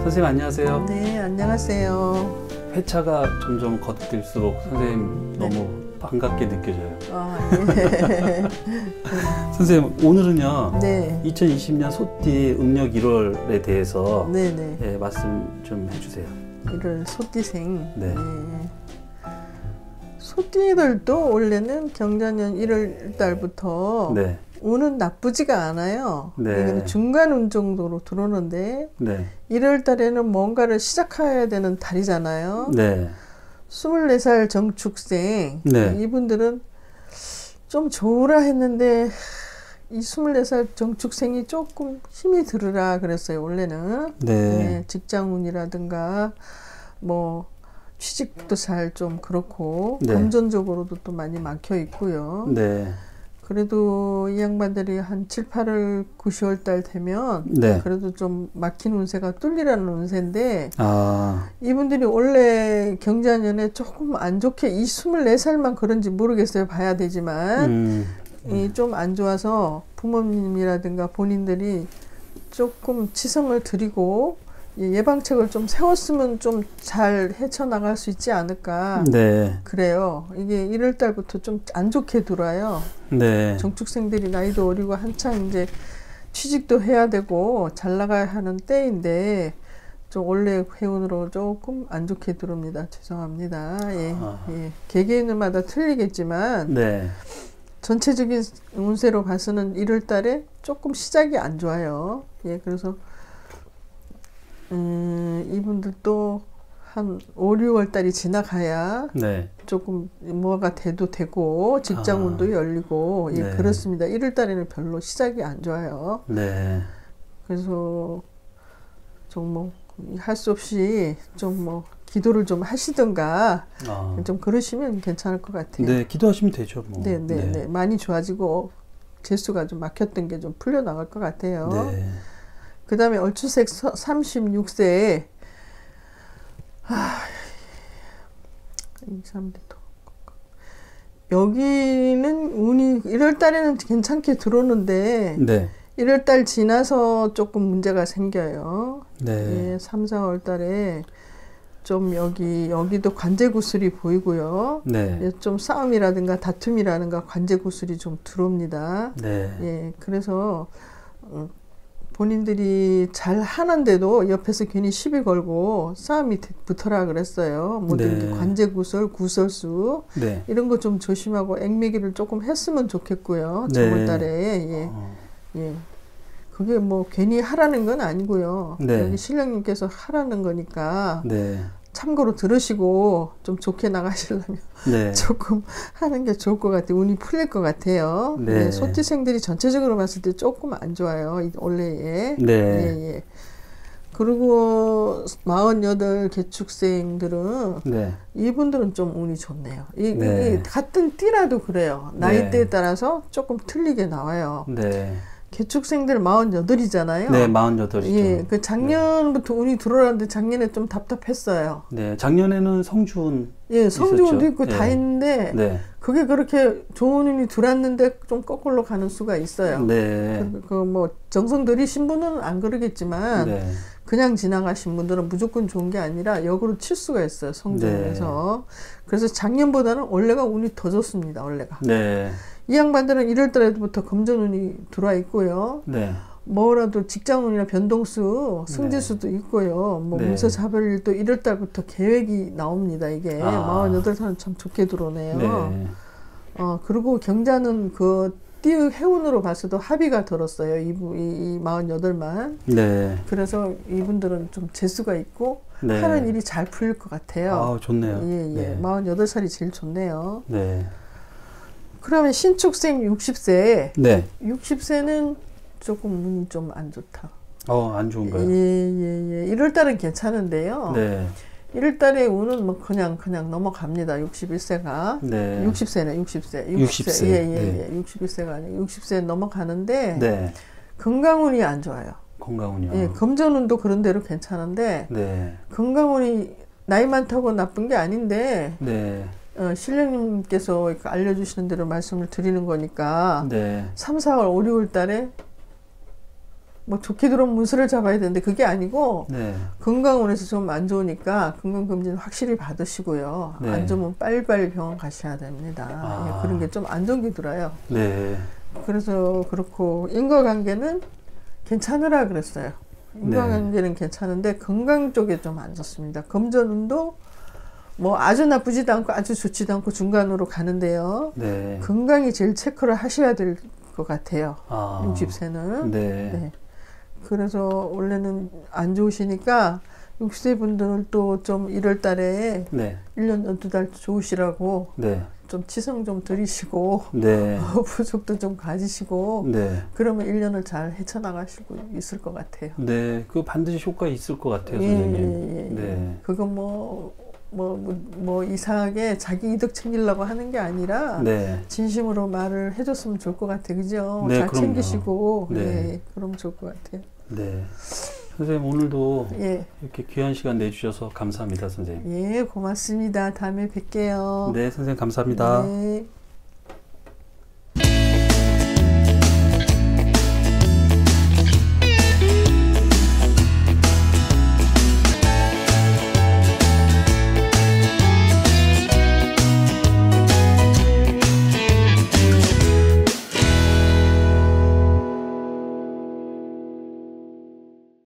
선생님 안녕하세요. 네, 안녕하세요. 회차가 점점 겉들수록 선생님 너무 반갑게 느껴져요. 예. 선생님 오늘은요. 네. 2020년 소띠 음력 1월에 대해서 네네. 예, 말씀 좀 해주세요. 1월 소띠생. 네. 소띠들도 원래는 경자년 1월 달부터 네. 운은 나쁘지가 않아요. 네. 중간 운 정도로 들어오는데 네. 1월 달에는 뭔가를 시작해야 되는 달이잖아요. 네. 24살 정축생. 네. 이분들은 좀 좋으라 했는데 이 24살 정축생이 조금 힘이 들으라 그랬어요. 원래는. 네. 직장운이라든가 뭐 취직도 잘 좀 그렇고 네. 금전적으로도 또 많이 막혀 있고요. 네. 그래도 이 양반들이 한 7, 8월, 9, 10월 달 되면 네. 그래도 좀 막힌 운세가 뚫리라는 운세인데 이분들이 원래 경자년에 조금 안 좋게 이 24살만 그런지 모르겠어요. 봐야 되지만 좀 안 좋아서 부모님이라든가 본인들이 조금 치성을 드리고 예방책을 좀 세웠으면 좀 잘 헤쳐나갈 수 있지 않을까. 네. 그래요. 이게 1월 달부터 좀 안 좋게 들어와요. 네. 정축생들이 나이도 어리고 한창 이제 취직도 해야 되고 잘 나가야 하는 때인데 좀 원래 회운으로 조금 안 좋게 들어옵니다. 죄송합니다. 예. 개개인마다 틀리겠지만 네. 전체적인 운세로 봐서는 1월 달에 조금 시작이 안 좋아요. 예, 그래서 이분들도 한 5, 6월 달이 지나가야 네. 조금 뭐가 돼도 되고 직장운도 열리고 예, 네. 그렇습니다. 1월 달에는 별로 시작이 안 좋아요. 네. 그래서 좀 뭐 할 수 없이 좀 뭐 기도를 좀 하시든가 좀 그러시면 괜찮을 것 같아요. 네, 기도하시면 되죠. 뭐. 네. 많이 좋아지고 재수가 좀 막혔던 게 좀 풀려 나갈 것 같아요. 네. 그 다음에 얼추색 36세에 이 사람들도 여기는 운이 1월 달에는 괜찮게 들어오는데 네. 1월 달 지나서 조금 문제가 생겨요. 네. 예, 3, 4월 달에 좀 여기도 관제 구슬이 보이고요. 네. 예, 좀 싸움이라든가 다툼이라든가 관제 구슬이 좀 들어옵니다. 네. 예, 그래서 본인들이 잘 하는데도 옆에서 괜히 시비 걸고 싸움이 붙어라 그랬어요. 뭐든지 네. 관제구설, 구설수 네. 이런 거 좀 조심하고 액매기를 조금 했으면 좋겠고요. 네. 저번 달에 예. 그게 뭐 괜히 하라는 건 아니고요. 네. 여기 신령님께서 하라는 거니까 네. 참고로 들으시고 좀 좋게 나가시려면 네. 조금 하는 게 좋을 것 같아요. 운이 풀릴 것 같아요. 네. 소띠생들이 전체적으로 봤을 때 조금 안 좋아요. 원래에. 네. 예. 그리고 48 개축생들은 네. 이분들은 좀 운이 좋네요. 네. 같은 띠라도 그래요. 나이대에 따라서 조금 틀리게 나와요. 네. 개축생들 48이잖아요. 네, 48이죠. 예, 그 작년부터 운이 들어왔는데 작년에 좀 답답했어요. 네, 작년에는 성주운 예, 성주운도 있고 네. 다 있는데 네. 그게 그렇게 좋은 운이 들어왔는데 좀 거꾸로 가는 수가 있어요. 네. 그 뭐 정성 들이신 분은 안 그러겠지만 네. 그냥 지나가신 분들은 무조건 좋은 게 아니라 역으로 칠 수가 있어요. 성주운에서. 그래서 작년보다는 원래가 운이 더 좋습니다. 원래가. 네. 이 양반들은 1월 달부터 금전운이 들어와 있고요. 네. 뭐라도 직장운이나 변동수, 승진수도 있고요. 뭐 네. 문서 잡을일도 1월 달부터 계획이 나옵니다. 이게 48살은 참 좋게 들어오네요. 네. 그리고 경자는 그 띠 해운으로 봐서도 합의가 들었어요. 이 48만. 네. 그래서 이분들은 좀 재수가 있고 네. 하는 일이 잘 풀릴 것 같아요. 아, 좋네요. 예. 네. 48살이 제일 좋네요. 네. 그러면 신축생 60세. 네. 60세는 조금 운이 좀 안 좋다. 안 좋은가요? 예. 1월 달은 괜찮은데요. 네. 1월 달에 운은 뭐 그냥 넘어갑니다. 61세가. 네. 60세네, 60세. 60세. 예. 61세가 아니고 60세 넘어가는데 네. 건강운이 안 좋아요. 건강운이요. 예, 금전운도 그런 대로 괜찮은데 네. 건강운이 나이 많다고 나쁜 게 아닌데 네. 신령님께서 알려주시는 대로 말씀을 드리는 거니까 네. 3, 4월, 5, 6월 달에 뭐 좋게 들어온 문서를 잡아야 되는데 그게 아니고 네. 건강원에서 좀 안 좋으니까 건강검진 확실히 받으시고요. 네. 안 좋으면 빨리빨리 병원 가셔야 됩니다. 예, 그런 게 좀 안 좋은 게 들어요. 네. 그래서 그렇고 인과관계는 괜찮으라 그랬어요. 인과관계는 괜찮은데 건강 쪽에 좀 안 좋습니다. 금전운도 뭐 아주 나쁘지도 않고 아주 좋지도 않고 중간으로 가는데요. 네. 건강이 제일 체크를 하셔야 될 것 같아요. 60세는. 네. 그래서 원래는 안 좋으시니까 60세 분들도 좀 1월 달에 1년 전 2달 좋으시라고 좀 치성 좀 들이시고 부족도 좀 가지시고 그러면 1년을 잘 헤쳐나가실 수 있을 것 같아요. 네, 그거 반드시 효과 있을 것 같아요, 선생님. 네. 그거 뭐 이상하게 자기 이득 챙기려고 하는 게 아니라 진심으로 말을 해줬으면 좋을 것 같아요. 그죠? 잘 그럼요. 챙기시고 그러면 좋을 것 같아요. 네. 선생님 오늘도 이렇게 귀한 시간 내주셔서 감사합니다, 선생님. 예, 고맙습니다. 다음에 뵐게요. 네, 선생님 감사합니다. 네.